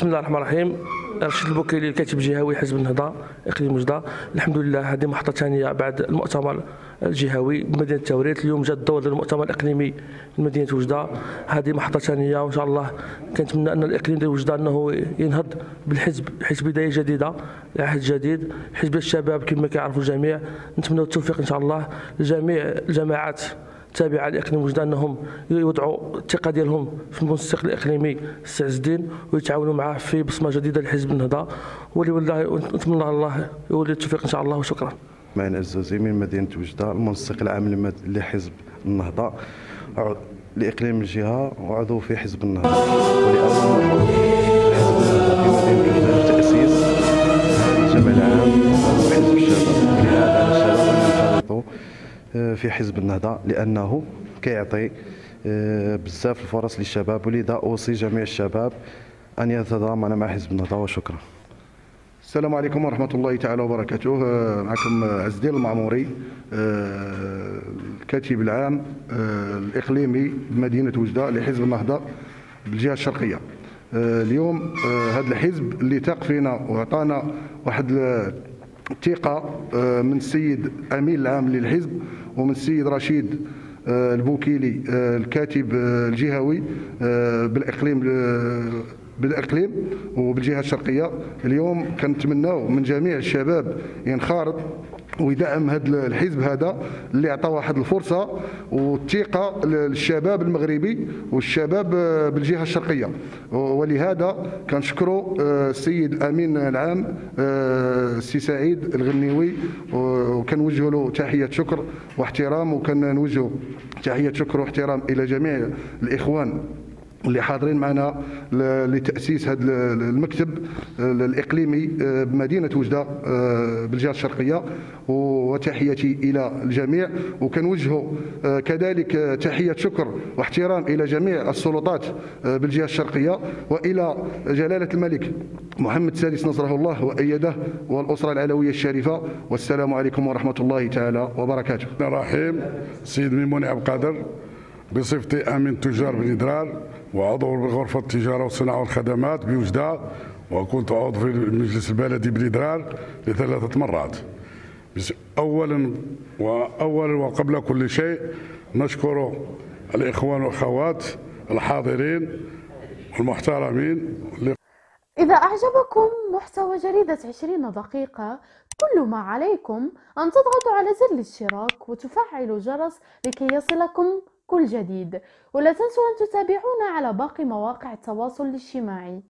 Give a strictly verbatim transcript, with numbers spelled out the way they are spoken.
بسم الله الرحمن الرحيم. رشيد البوكيلي الكاتب الجهوي حزب النهضه اقليم وجده. الحمد لله هذه محطه ثانيه بعد المؤتمر الجهوي بمدينه التوريت. اليوم جاء الدور ديال المؤتمر الاقليمي في مدينه وجده. هذه محطه ثانيه وان شاء الله كنتمنى ان الاقليم ديال وجده انه ينهض بالحزب، حزب بدايه جديده لعهد جديد، حزب الشباب كما كيعرفوا الجميع. نتمنى التوفيق ان شاء الله لجميع الجماعات تابعه لاقليم وجده انهم يوضعوا الثقه ديالهم في المنسق الاقليمي السي عز الدين ويتعاونوا معه في بصمه جديده لحزب النهضه، ولي والله نتمنى الله يولي التوفيق ان شاء الله وشكرا. معنا الزوزي من مدينه وجده، المنسق العام لحزب النهضه لاقليم الجهه وعضو في حزب النهضه، ولاول مره حزب النهضه في مدينه وجده تاسيس الجمع العام وحزب الشباب. ولهذا على الشباب ان ينخرطوا في حزب النهضه لانه كيعطي بزاف الفرص للشباب، ولذا اوصي جميع الشباب ان يتضامن مع حزب النهضه وشكرا. السلام عليكم ورحمة الله تعالى وبركاته. معكم عز الدين المعموري، الكاتب العام الإقليمي بمدينة وجدة لحزب النهضة بالجهة الشرقية. اليوم هذا الحزب اللي ثاق فينا وعطانا واحد الثقة من السيد الأمين العام للحزب ومن السيد رشيد البوكيلي الكاتب الجهوي بالإقليم بالاقليم وبالجهه الشرقيه. اليوم كنتمناو من جميع الشباب ينخرط ويدعم هذا الحزب هذا اللي عطى واحد الفرصه والثقه للشباب المغربي والشباب بالجهه الشرقيه. ولهذا كنشكروا السيد الامين العام السي سعيد الغنيوي وكنوجه له تحيه شكر واحترام، وكنوجه تحيه شكر واحترام الى جميع الاخوان اللي حاضرين معنا لتاسيس هذا المكتب الاقليمي بمدينه وجده بالجهه الشرقيه. وتحياتي الى الجميع، وكنوجهوا كذلك تحيه شكر واحترام الى جميع السلطات بالجهه الشرقيه والى جلاله الملك محمد السادس نصره الله وايده والاسره العلويه الشريفه. والسلام عليكم ورحمه الله تعالى وبركاته. الرحيم. سيد ميموني عبد القادر بصفتي امين تجار بني درار وعضو بغرفه التجاره والصناعه والخدمات بوجده، وكنت عضو في المجلس البلدي بني درار لثلاثه مرات. اولا واولا وقبل كل شيء نشكر الاخوان والاخوات الحاضرين والمحترمين. إذا أعجبكم محتوى جريدة عشرين دقيقة كل ما عليكم أن تضغطوا على زر الاشتراك وتفعلوا الجرس لكي يصلكم كل جديد، ولا تنسوا أن تتابعونا على باقي مواقع التواصل الاجتماعي.